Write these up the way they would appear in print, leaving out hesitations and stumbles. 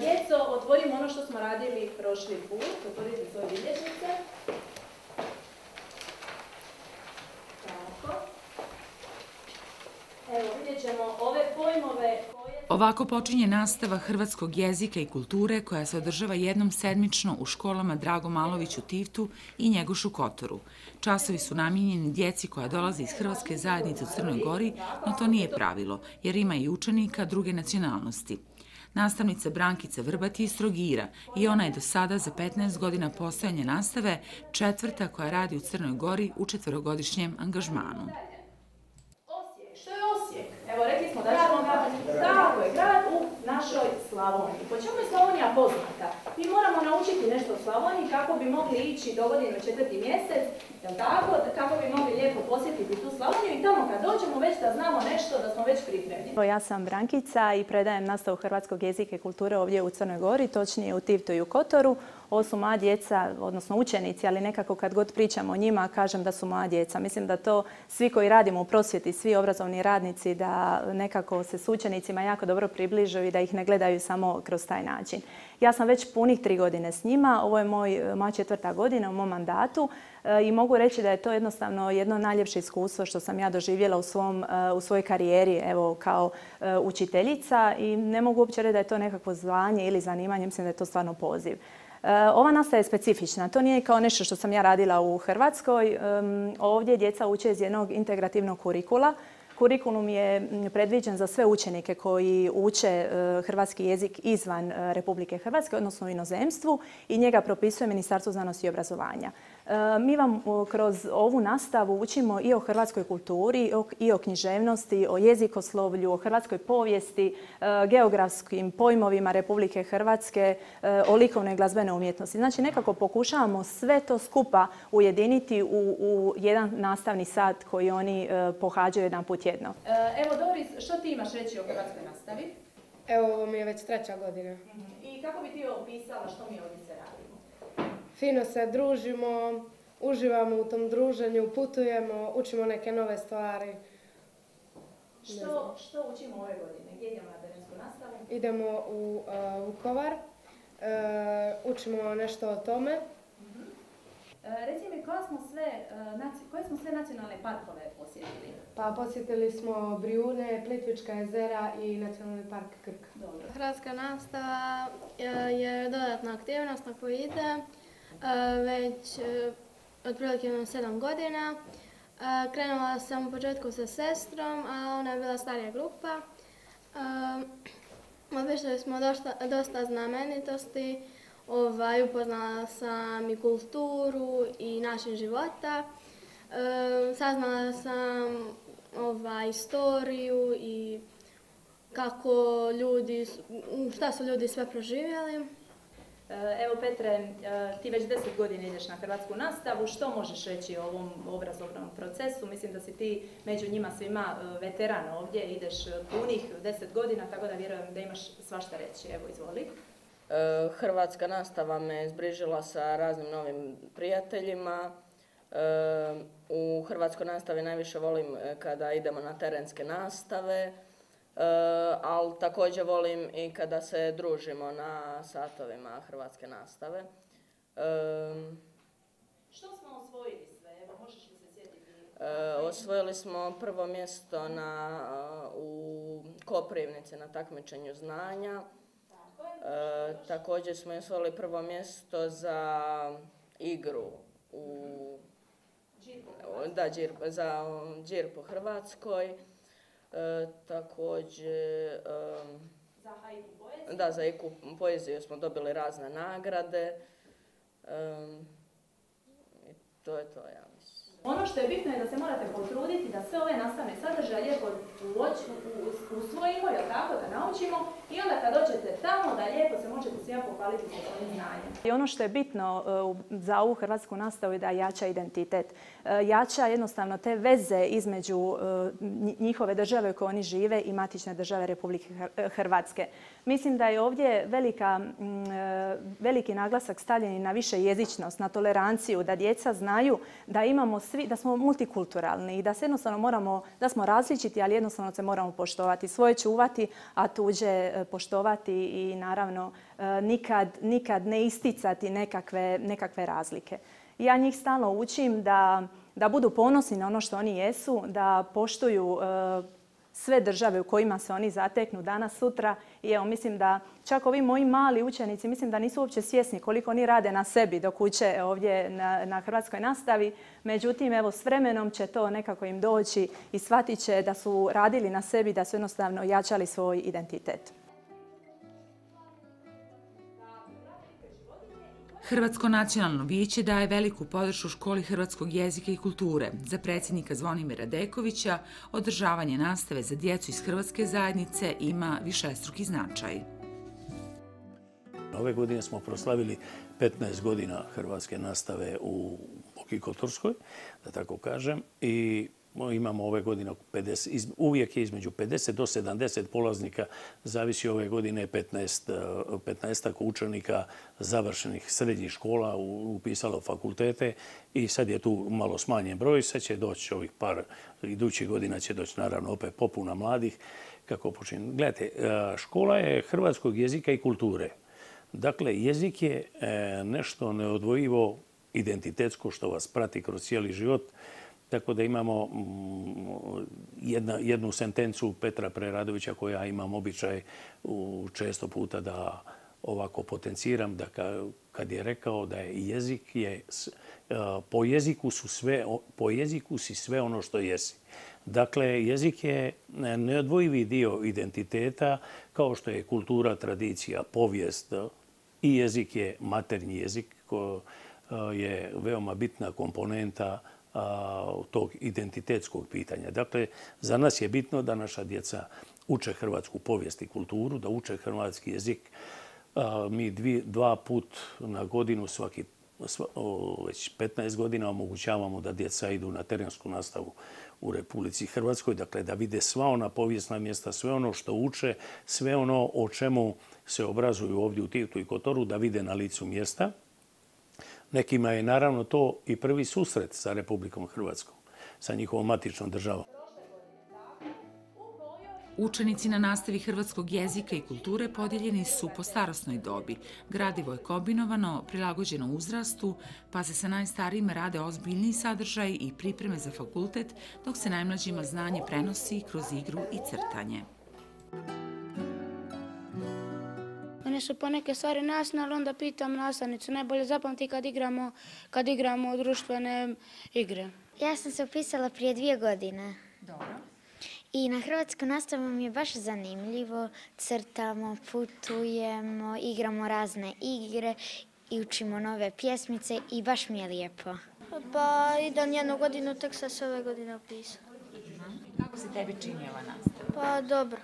Djeco, otvorimo ono što smo radili prošli put. Otvorite svoje bilježnice. Tako. Evo, vidjet ćemo ove pojmove koje... Ovako počinje nastava hrvatskog jezika i kulture koja se održava jednom sedmično u školama Drago Malović u Tivtu i Njegošu Kotoru. Časovi su namijenjeni djeci koja dolaze iz Hrvatske zajednice u Crnoj Gori, no to nije pravilo, jer ima i učenika druge nacionalnosti. Nastavnica Brankica Vrbat je iz Trogira i ona je do sada za 15 godina postojanja nastave četvrta koja radi u Crnoj Gori u četverogodišnjem angažmanu. Što je Osijek? Evo, rekli smo da ćemo grad u našoj Slavoniji. Po čemu je Slavonija poznata? Mi moramo naučiti nešto o Slavoniji kako bi mogli ići do godine u 4. mjesec, kako bi mogli lijepo posjetiti tu Slavoniju i tamo kad dođemo već da znamo nešto, da smo već pripremljeni. Ja sam Brankica i predajem nastavu hrvatskog jezika i kulture ovdje u Crnoj Gori, točnije u Tivtu i u Kotoru. Ovo su moja djeca, odnosno učenici, ali nekako kad god pričam o njima kažem da su moja djeca. Mislim da to svi koji radimo u prosvjeti, svi obrazovni radnici, da nekako se s učenicima jako dobro približuju i da ih ne gledaju samo kroz taj način. Ja sam već punih 3 godine s njima, ovo je moja 4. godina u mom mandatu i mogu reći da je to jednostavno jedno najljepše iskustvo što sam ja doživjela u svojoj karijeri evo, kao učiteljica i ne mogu uopće reći da je to nekakvo zvanje ili zanimanje, mislim da je to stvarno poziv. Ova nastava je specifična. To nije kao nešto što sam ja radila u Hrvatskoj. Ovdje djeca uče iz jednog integrativnog kurikula. Kurikulum je predviđen za sve učenike koji uče hrvatski jezik izvan Republike Hrvatske, odnosno u inozemstvu i njega propisuje Ministarstvo znanosti i obrazovanja. Mi vam kroz ovu nastavu učimo i o hrvatskoj kulturi, i o književnosti, o jezikoslovlju, o hrvatskoj povijesti, geografskim pojmovima Republike Hrvatske, o likovnoj i glazbenoj umjetnosti. Znači nekako pokušavamo sve to skupa ujediniti u jedan nastavni sat koji oni pohađaju jedan put tjedno. Evo Doris, što ti imaš reći o hrvatskoj nastavi? Evo, ovo mi je već 3. godina. I kako bi ti opisala što mi ovdje se radimo? Fino se družimo, uživamo u tom druženju, putujemo, učimo neke nove stvari. Što učimo ove godine? Gdje idemo na terensku nastavu? Idemo u Vukovar, učimo nešto o tome. Reci mi, koje smo sve nacionalne parkove posjetili? Pa posjetili smo Brijune, Plitvička jezera i Nacionalni park Krk. Dobro. Hrvatska nastava je dodatna aktivnost na koju ide već otprilike 7 godina. Krenula sam u početku sa sestrom, a ona je bila starija grupa. Obišli smo dosta znamenitosti, upoznala sam i kulturu i način života. Saznala sam istoriju i šta su ljudi sve proživjeli. Evo Petre, ti već 10 godina ideš na hrvatsku nastavu. Što možeš reći o ovom obrazovnom procesu? Mislim da si ti među njima svima veteran ovdje, ideš punih 10 godina, tako da vjerujem da imaš svašta reći. Evo, izvoli. Hrvatska nastava me zbližila sa raznim novim prijateljima. U hrvatskoj nastavi najviše volim kada idemo na terenske nastave, ali također volim i kada se družimo na satovima hrvatske nastave. Što smo osvojili sve? Evo, možeš li se sjetiti? Osvojili smo prvo mjesto u Koprivnici na takmičenju znanja. Također smo osvojili prvo mjesto za igru za džir po Hrvatskoj. Također za haiku poeziju? Da, za haiku poeziju smo dobili razne nagrade. I to je to, ja mislim. Ono što je bitno je da se morate potruditi da sve ove nastavne sadržaje lijepo usvojimo, jel tako, da naučimo i onda kad dođete tamo da lijepo se možete svima pohvaliti sa svojim znanjem. I ono što je bitno za ovu hrvatsku nastavu je da jača identitet. Jača jednostavno te veze između njihove države u kojoj oni žive i matične države Republike Hrvatske. Mislim da je ovdje veliki naglasak stavljen na više jezičnost, na toleranciju, da djeca znaju da imamo svi, da smo multikulturalni i da se jednostavno da smo različiti, ali jednostavno se moramo poštovati, svoje čuvati, a tuđe poštovati i naravno nikad ne isticati nekakve razlike. Ja njih stalno učim da budu ponosni na ono što oni jesu, da poštuju sve države u kojima se oni zateknu danas, sutra. I evo, mislim da čak ovi moji mali učenici, mislim da nisu uopće svjesni koliko oni rade na sebi dok uče ovdje na hrvatskoj nastavi. Međutim, evo, s vremenom će to nekako im doći i shvatit će da su radili na sebi, da su jednostavno jačali svoj identitet. Hrvatsko nacionalno vijeće daje veliku podršku školi hrvatskog jezika i kulture. Za predsjednika Zvonimira Dekovića održavanje nastave za djecu iz hrvatske zajednice ima višestruki značaj. Ove godine smo proslavili 15 godina hrvatske nastave u Boki Kotorskoj, da tako kažem, i imamo ove godine uvijek je između 50 do 70 polaznika, zavisi ove godine 15 učenika završenih srednjih škola upisalo fakultete i sad je tu malo smanjen broj, sad će doći ovih idućih godina će doći naravno opet popuna mladih. Kako počinje? Gledajte, škola je hrvatskog jezika i kulture. Dakle, jezik je nešto neodvojivo identitetsko što vas prati kroz cijeli život. Tako da imamo jednu sentencu Petra Preradovića koju ja imam običaj često puta da ovako potenciram, da kad je rekao da je jezik po jeziku si sve ono što jesi. Dakle, jezik je neodvojivi dio identiteta kao što je kultura, tradicija, povijest i jezik je maternji jezik koji je veoma bitna komponenta tog identitetskog pitanja. Dakle, za nas je bitno da naša djeca uče hrvatsku povijest i kulturu, da uče hrvatski jezik. Mi dva put na godinu, već 15 godina omogućavamo da djeca idu na terensku nastavu u Republici Hrvatskoj. Dakle, da vide sva ona povijesna mjesta, sve ono što uče, sve ono o čemu se obrazuju ovdje u Tivtu i Kotoru, da vide na licu mjesta. Nekima je naravno to i prvi susret sa Republikom Hrvatskom, sa njihovom matičnom državom. Učenici na nastavi hrvatskog jezika i kulture podijeljeni su po starosnoj dobi. Gradivo je kombinovano, prilagođeno uzrastu, pa se sa najstarijima rade ozbiljniji sadržaj i pripreme za fakultet, dok se najmlađima znanje prenosi kroz igru i crtanje. One su poneke stvari jasne, ali onda pitam nastavnicu. Najbolje zapamti kad igramo društvene igre. Ja sam se upisala prije 2 godine. Dobro. I na hrvatsku nastavu mi je baš zanimljivo. Crtamo, putujemo, igramo razne igre i učimo nove pjesmice i baš mi je lijepo. Pa idem 1 godinu, tek sam se ove godine upisala. Kako se tebi čini ova nastava? Pa dobro.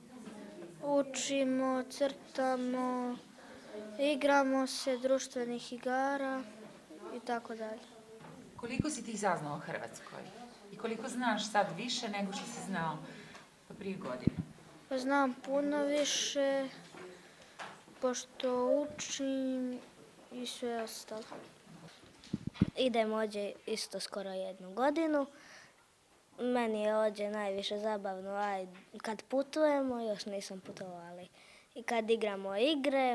Učimo, crtamo, igramo se društvenih igara i tako dalje. Koliko si ti saznao o Hrvatskoj? I koliko znaš sad više nego što si znao prije godine? Pa znam puno više, pošto učim i sve ostalo. Idem ovdje isto skoro 1 godinu. Meni je ovdje najviše zabavno kad putujemo, još nisam putovali. I kad igramo igre,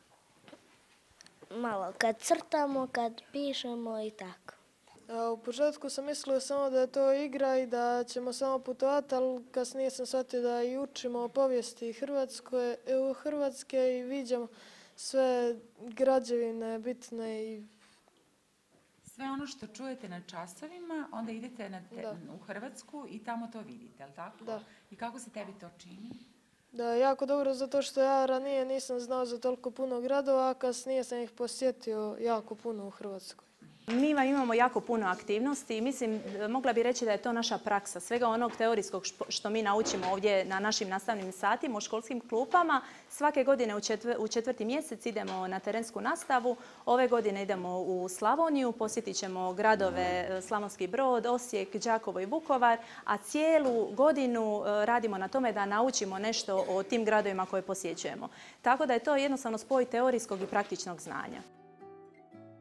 malo kad crtamo, kad pišemo i tako. U početku sam mislila samo da je to igra i da ćemo samo putovati, ali kasnije sam shvatio da i učimo o povijesti Hrvatske i viđamo sve građevine bitne i sve ono što čujete na časovima, onda idete u Hrvatsku i tamo to vidite, ali tako? Da. I kako se tebi to čini? Da, jako dobro, zato što ja ranije nisam znao za toliko puno gradova, a kasnije sam ih posjetio jako puno u Hrvatskoj. Mi imamo jako puno aktivnosti i mislim, mogla bih reći da je to naša praksa. Svega onog teorijskog što mi naučimo ovdje na našim nastavnim satima u školskim klupama. Svake godine u 4. mjesec idemo na terensku nastavu. Ove godine idemo u Slavoniju, posjetit ćemo gradove Slavonski Brod, Osijek, Đakovo i Vukovar, a cijelu godinu radimo na tome da naučimo nešto o tim gradovima koje posjećujemo. Tako da je to jednostavno spoj teorijskog i praktičnog znanja.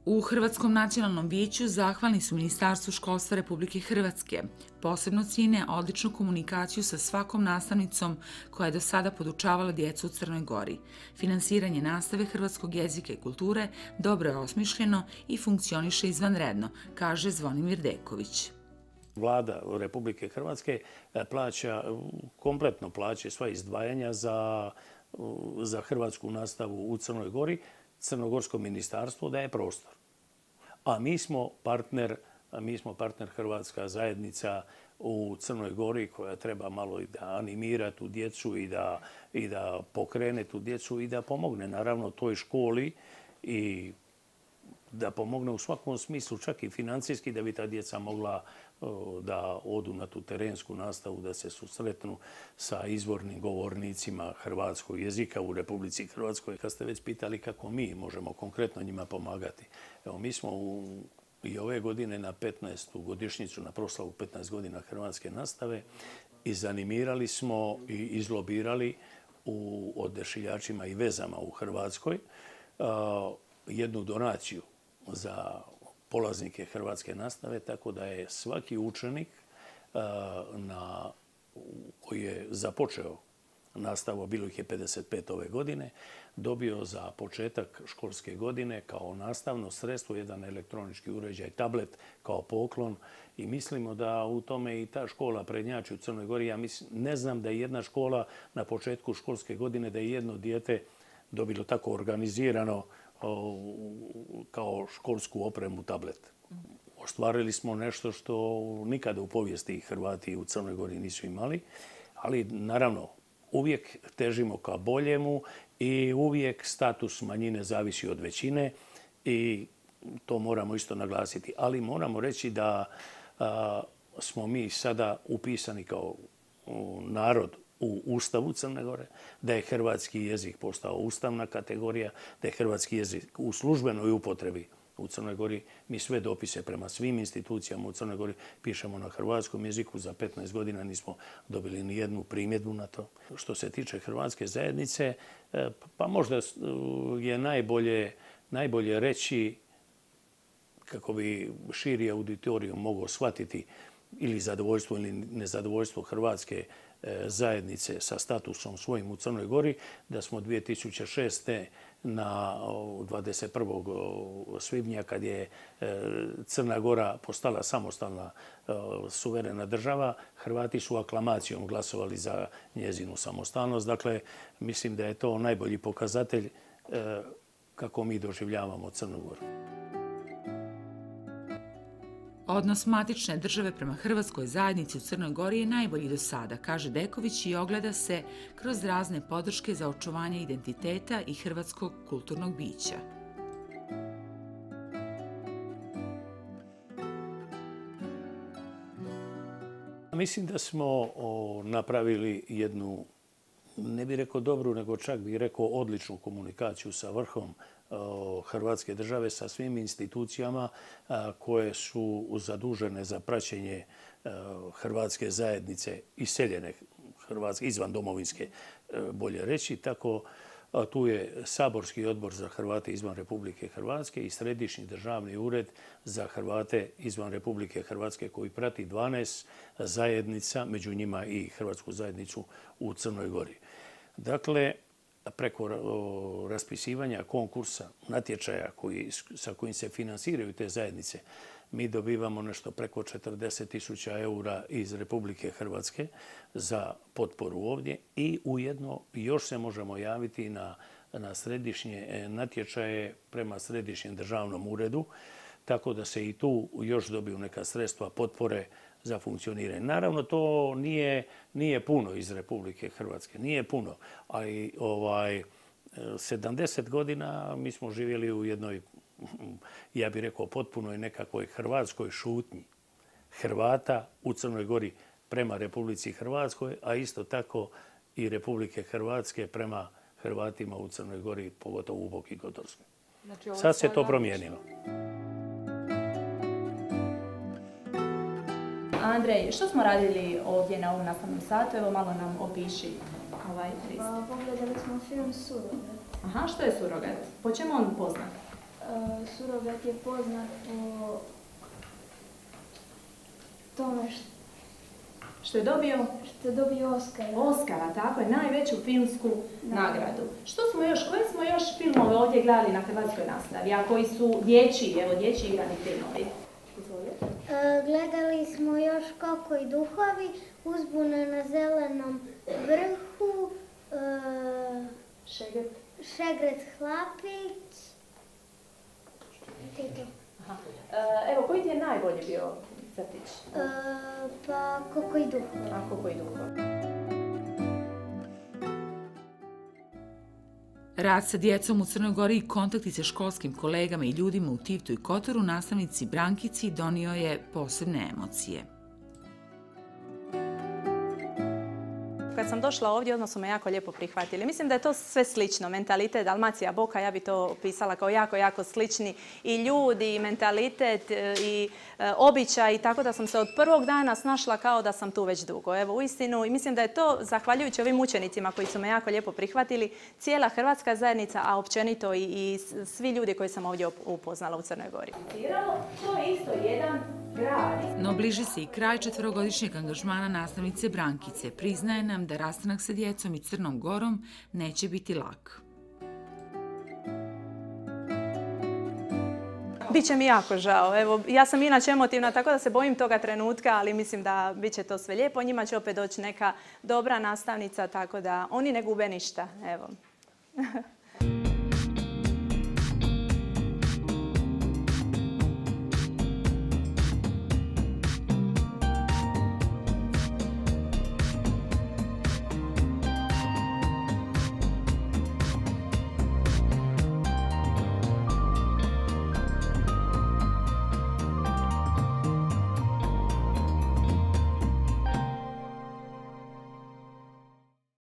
U Hrvatskom nacionalnom vijeću zahvalni su Ministarstvu školstva Republike Hrvatske. Posebno cijene odličnu komunikaciju sa svakom nastavnicom koja je do sada podučavala djecu u Crnoj Gori. Finansiranje nastave hrvatskog jezika i kulture dobro je osmišljeno i funkcioniše izvanredno, kaže Zvonimir Deković. Vlada Republike Hrvatske kompletno plaća sva izdvajanja za hrvatsku nastavu u Crnoj Gori. Crnogorsko ministarstvo daje prostor. A mi smo partner Hrvatska zajednica u Crnoj Gori koja treba malo da animira tu djecu i da pokrene tu djecu i da pomogne naravno toj školi i da pomogne u svakom smislu, čak i financijski, da bi ta djeca mogla da odu na tu terensku nastavu, da se susretnu sa izvornim govornicima hrvatskog jezika u Republici Hrvatskoj. Kad ste već pitali kako mi možemo konkretno njima pomagati. Evo, mi smo i ove godine na 15. godišnjicu, na proslavu 15 godina hrvatske nastave, izanimirali smo i izlobirali u Odašiljačima i vezama u Hrvatskoj jednu donaciju za polaznike hrvatske nastave, tako da je svaki učenik koji je započeo nastavu, bilo ih je 55 ove godine, dobio za početak školske godine kao nastavno sredstvo jedan elektronički uređaj, tablet kao poklon i mislimo da u tome i ta škola prednjači u Crnoj Gori. Ja ne znam da je jedna škola na početku školske godine, da je jedno dijete dobilo tako organizirano kao školsku opremu tablet. Ostvarili smo nešto što nikada u povijesti Hrvati u Crnoj Gori nisu imali, ali naravno uvijek težimo ka boljemu i uvijek status manjine zavisi od većine i to moramo isto naglasiti. Ali moramo reći da smo mi sada upisani kao narod u Ustavu Crne Gore, da je hrvatski jezik postao ustavna kategorija, da je hrvatski jezik u službenoj upotrebi u Crnoj Gori. Mi sve dopise prema svim institucijama u Crnoj Gori pišemo na hrvatskom jeziku. Za 15 godina nismo dobili ni jednu primjedbu na to. Što se tiče hrvatske zajednice, pa možda je najbolje reći, kako bi širi auditorijum mogao shvatiti ili zadovoljstvo ili nezadovoljstvo hrvatske zajednice sa statusom svojim u Crnoj Gori, da smo 2006. na 21. svibnja, kad je Crna Gora postala samostalna suverena država, Hrvati su aklamacijom glasovali za njezinu samostalnost. Dakle, mislim da je to najbolji pokazatelj kako mi doživljavamo Crnu Goru. Odnos matične države prema hrvatskoj zajednici u Crnoj Gori je najbolji do sada, kaže Deković, i ogleda se kroz razne podrške za očuvanje identiteta i hrvatskog kulturnog bića. Mislim da smo napravili jednu, ne bih rekao dobru, nego čak bih rekao odličnu komunikaciju sa vrhom Hrvatske države, sa svim institucijama koje su zadužene za praćenje hrvatske zajednice iseljene Hrvatske, izvan domovinske, bolje reći. Tako tu je Saborski odbor za Hrvate izvan Republike Hrvatske i Središnji državni ured za Hrvate izvan Republike Hrvatske koji prati 12 zajednica, među njima i Hrvatsku zajednicu u Crnoj Gori. Dakle, preko raspisivanja konkursa, natječaja sa kojim se finansiraju te zajednice, mi dobivamo nešto preko 40.000 eura iz Republike Hrvatske za potporu ovdje i ujedno još se možemo javiti na središnje natječaje prema Središnjem državnom uredu, tako da se i tu još dobiju neka sredstva potpore za funkcioniranje. Naravno, to nije puno iz Republike Hrvatske, nije puno, ali 70 godina mi smo živjeli u jednoj, ja bih rekao, potpunoj nekakvoj hrvatskoj šutnji Hrvata u Crnoj Gori prema Republici Hrvatskoj, a isto tako i Republike Hrvatske prema Hrvatima u Crnoj Gori, pogotovo u Boki Kotorskoj. Sad se to promijenilo. Andrej, što smo radili ovdje na ovom nastavnom satu? Evo, malo nam opiši ovaj pristup. Pogledali smo film Surogat. Aha, što je Surogat? Po čemu on poznat? Surogat je poznat po tome Što je dobio? što je dobio Oscara. Oscara, tako je, najveću filmsku nagradu. Koje smo još filmove ovdje gledali na hrvatskoj nastavi, a koji su dječji, evo dječji igrani filmovi? Gledali smo još Koko i duhovi, Uzbuna na zelenom vrhu, Šegret Hlapić. Evo, koji ti je najbolji bio crtić? Pa Koko i duhovi. Koko i duhovi. Rad sa djecom u Crnoj Gori i kontakti sa školskim kolegama i ljudima u Tivtu i Kotoru nastavnici Brankici donio je posebne emocije. Kad sam došla ovdje, odmah su me jako lijepo prihvatili. Mislim da je to sve slično. Mentalitet Dalmacija Boka, ja bi to opisala kao jako, jako slični i ljudi, i mentalitet, i običaj. Tako da sam se od prvog dana snašla kao da sam tu već dugo. Evo, uistinu, i mislim da je to, zahvaljujući ovim učenicima koji su me jako lijepo prihvatili, cijela hrvatska zajednica, a općenito i svi ljudi koji sam ovdje upoznala u Crnoj Gori. To je isto jedan grad. No bliži se i kraj 4-godišnjeg angažmana nastavnice Brankice. Priznaje nam da rastanak sa djecom i Crnom Gorom neće biti lak. Biće mi jako žao. Evo, ja sam inače emotivna, tako da se bojim toga trenutka, ali mislim da bit će to sve lijepo. Njima će opet doći neka dobra nastavnica, tako da oni ne gube ništa. Evo.